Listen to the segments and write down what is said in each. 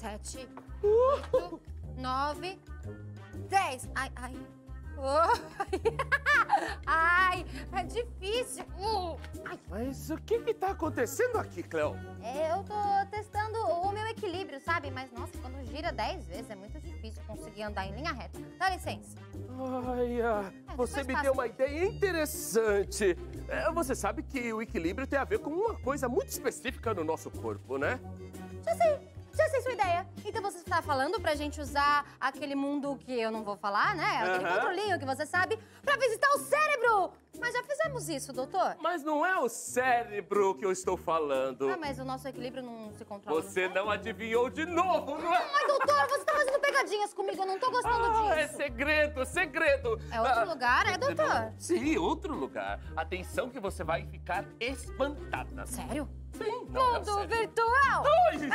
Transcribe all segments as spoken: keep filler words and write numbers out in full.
sete, oito, nove, dez. Ai, ai. Oh. Ai, é difícil. Uh. Ai. Mas o que que tá acontecendo aqui, Cleo? É, eu tô testando o meu equilíbrio, sabe? Mas, nossa, quando gira dez vezes é muito difícil conseguir andar em linha reta. Dá licença. Ai, ah, É, você me fácil. deu uma ideia interessante. É, você sabe que o equilíbrio tem a ver com uma coisa muito específica no nosso corpo, né? Já sei, já sei sua ideia. Então você está falando pra gente usar aquele mundo que eu não vou falar, né? Aquele Aham. controlinho que você sabe, pra visitar o cérebro. Mas já fizemos isso, doutor. Mas não é o cérebro que eu estou falando. Ah, mas o nosso equilíbrio não se controla. Você no não adivinhou de novo, não é? Ai, doutor, você tá fazendo pegadinhas comigo, eu não tô gostando Ah, é disso. segredo, segredo. É outro Ah, lugar, é, doutor? Sim, outro lugar. Atenção que você vai ficar espantada. Sério? Sim, não, é Mundo sério. virtual!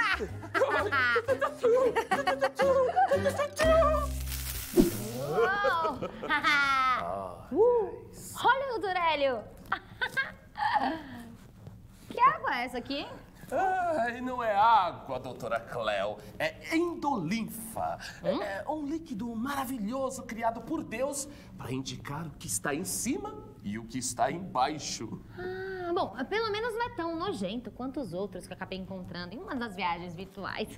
Uou! uh, olha, doutor Hélio! Que água é essa aqui, hein? Ai, não é água, doutora Cleo. É endolinfa. Hum? É um líquido maravilhoso criado por Deus para indicar o que está em cima e o que está embaixo. Ah, bom, pelo menos não é tão nojento quanto os outros que eu acabei encontrando em uma das viagens virtuais.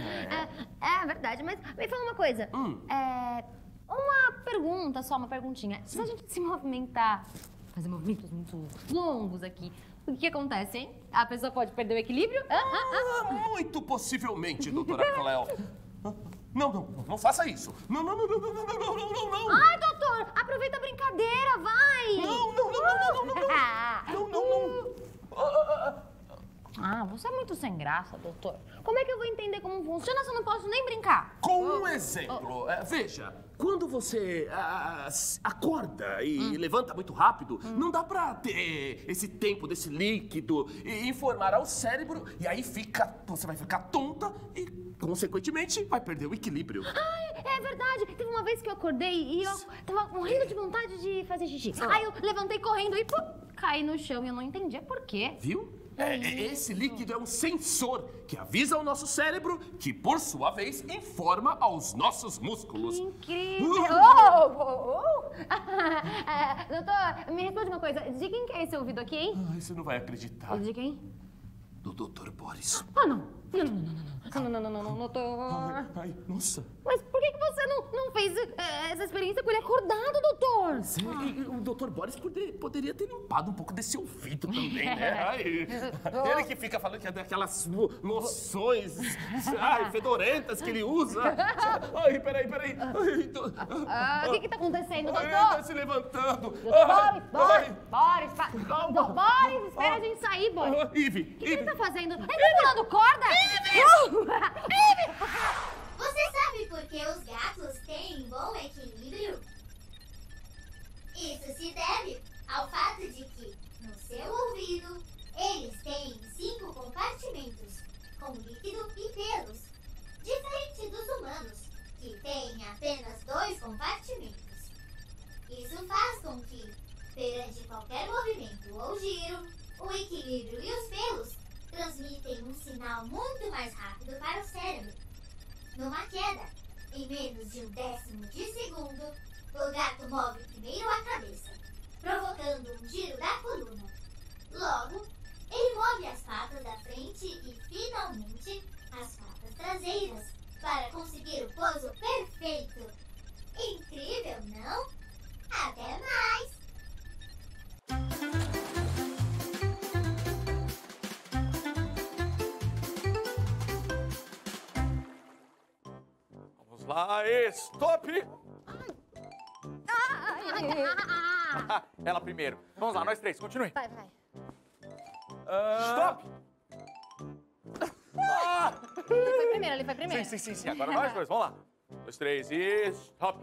É, é verdade, mas me fala uma coisa. Hum. É, uma pergunta, só uma perguntinha. Se a gente se movimentar, fazer movimentos muito longos aqui, o que acontece, hein? A pessoa pode perder o equilíbrio? Ah, ah, ah. Ah, muito possivelmente, doutora Cleo. Não, não, não faça isso. Não, não, não, não, não, não, não, não, não, não. Ai, doutor, aproveita a brincadeira, vai! Não, não, não, não, não, não, não. Não, não, não. Ah, ah, ah. Ah, você é muito sem graça, doutor. Como é que eu vou entender como funciona se eu não posso nem brincar? Com um exemplo, é, veja, quando você ah, s- acorda e levanta muito rápido, não dá pra ter esse tempo desse líquido e informar ao cérebro, e aí fica, você vai ficar tonta e, consequentemente, vai perder o equilíbrio. Ai, é verdade. Teve uma vez que eu acordei e eu tava morrendo de vontade de fazer xixi. Aí eu levantei correndo e pum, caí no chão e eu não entendia por quê. Viu? É, é, esse líquido é um sensor que avisa ao nosso cérebro, que, por sua vez, informa aos nossos músculos. Incrível! Oh, oh, oh. Ah, doutor, me responde uma coisa. De quem que é esse ouvido aqui, hein? Ai, você não vai acreditar. De quem? Do doutor Boris. Ah, não. Não, não, não, não. Não, não, não, não, não, doutor. Ai, ai, nossa. Mas por que que você não, não fez eh, essa experiência com ele acordado, doutor? Sim, e- e o doutor Boris poder- poderia ter limpado um pouco desse ouvido também, né? Ai, ele que fica falando que é daquelas lo- loções ai, fedorentas que ele usa. Ai, peraí, peraí. Ai, do- Ah, o que que tá acontecendo, Ai, ele doutor? tá se levantando. Boris, Boris, Ai, Boris, pa- Calma. Boris, espera a gente sair, Boris. ai. Ive, O que, que ele Ive. tá fazendo? Ele tá pulando corda? Você sabe por que os gatos têm bom equilíbrio? Isso se deve ao fato de que, no seu ouvido, eles têm cinco compartimentos, com líquido e pelos, diferente dos humanos, que têm apenas dois compartimentos. Isso faz com que, perante qualquer movimento ou giro, o equilíbrio e os pelos transmitem um sinal muito mais rápido para o cérebro. Numa queda, em menos de um décimo de segundo, o gato move primeiro a cabeça, provocando um giro da coluna. Logo, ele move as patas da frente e, finalmente, as patas traseiras, para conseguir o pouso perfeito. Incrível, não? Até mais! Vamos lá, stop! Ela primeiro. Vamos lá, nós três, continue. Vai, vai. Stop! Ah! Ele foi primeiro, ele foi primeiro. Sim, sim, sim, sim. Agora nós dois, vamos lá. Um, dois, três e stop!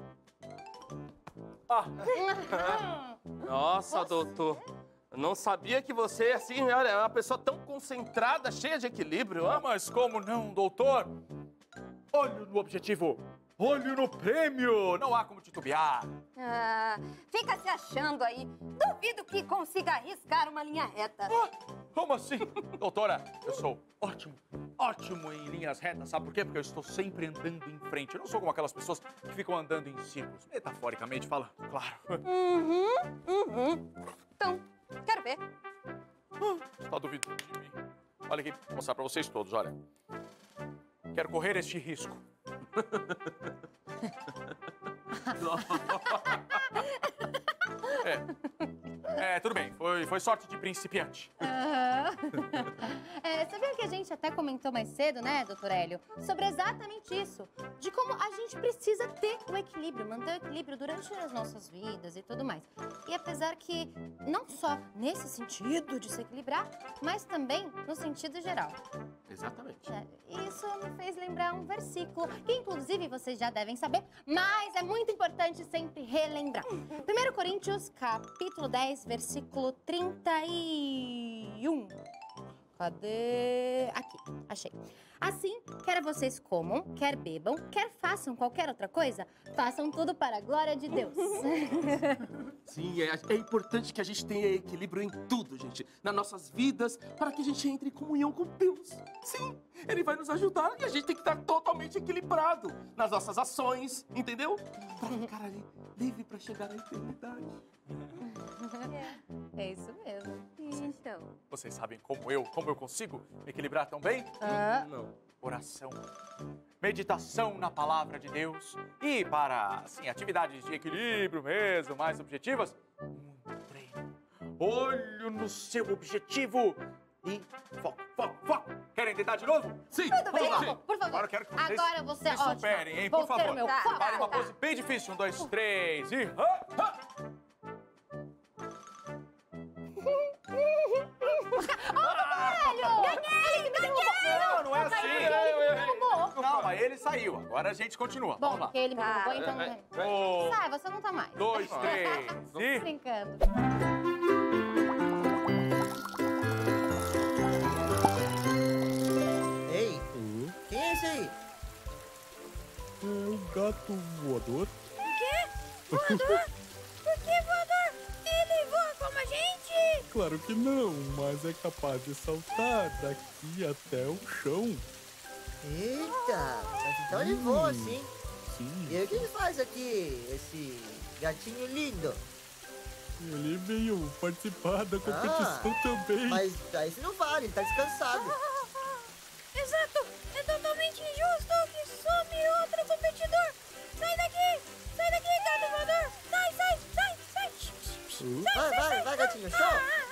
Ah. Nossa, doutor. Eu não sabia que você, assim, olha, é uma pessoa tão concentrada, cheia de equilíbrio. Ah, Ó. mas como não, doutor? Olho no objetivo, olho no prêmio. Não há como titubear. Ah, fica se achando aí. Duvido que consiga arriscar uma linha reta. Ah, como assim? Doutora, eu sou ótimo, ótimo em linhas retas, sabe por quê? Porque eu estou sempre andando em frente. Eu não sou como aquelas pessoas que ficam andando em círculos. Metaforicamente falando, claro. Uhum, uhum. Então, quero ver. Você tá duvidando de mim? Olha aqui, vou mostrar pra vocês todos, olha. Quero correr este risco. É, é, tudo bem. Foi, foi sorte de principiante. Aham. É, você viu que a gente até comentou mais cedo, né, doutor Hélio? Sobre exatamente isso. De como a gente precisa ter o equilíbrio, manter o equilíbrio durante as nossas vidas e tudo mais. E apesar que, não só nesse sentido de se equilibrar, mas também no sentido geral. Exatamente. É, isso me fez lembrar um versículo, que inclusive vocês já devem saber, mas é muito importante sempre relembrar. primeiro Coríntios, capítulo dez, versículo trinta e um. Cadê? Aqui, achei. Assim, quer vocês comam, quer bebam, quer façam qualquer outra coisa, façam tudo para a glória de Deus. Sim, é, é importante que a gente tenha equilíbrio em tudo, gente. Nas nossas vidas, para que a gente entre em comunhão com Deus. Sim, Ele vai nos ajudar e a gente tem que estar totalmente equilibrado nas nossas ações, entendeu? Para ficar ali livre para chegar à eternidade. É isso mesmo. Então. Vocês sabem como eu, como eu consigo me equilibrar tão bem? Ah, Não. Oração, meditação na palavra de Deus e para, assim, atividades de equilíbrio mesmo, mais objetivas, muito treino. Olho no seu objetivo e foco, foco, foco. Querem tentar de novo? Sim, tudo bem, vamos lá. por favor. Agora eu quero que vocês Agora você é me ótima. superem, hein? Vou Por ter favor. o meu Tá, foco. Parem uma tá. pose bem difícil. Um, dois, três e... Ah, ah. Ele me derrubou. Não, não é assim. Ele me derrubou. Calma, ele saiu. Agora a gente continua. Bom, Vamos lá. porque ele me Tá. derrubou, então... Um, Sai, você não tá mais. dois, três e... Brincando. Ei, quem é esse aí? É um gato voador? Por que voador? Ele voa como a gente? Claro que não, mas é capaz de saltar daqui até o chão. Eita, mas então ele voa assim. Sim, E o que ele faz aqui, esse gatinho lindo? ele veio participar da competição também. Mas aí você não vale, ele tá descansado. Exato! É totalmente injusto que some outro competidor! Sai daqui! Sai daqui, gato voador! Sai, sai, sai, sai! Uh, Vai, vai, vai, gatinho, show!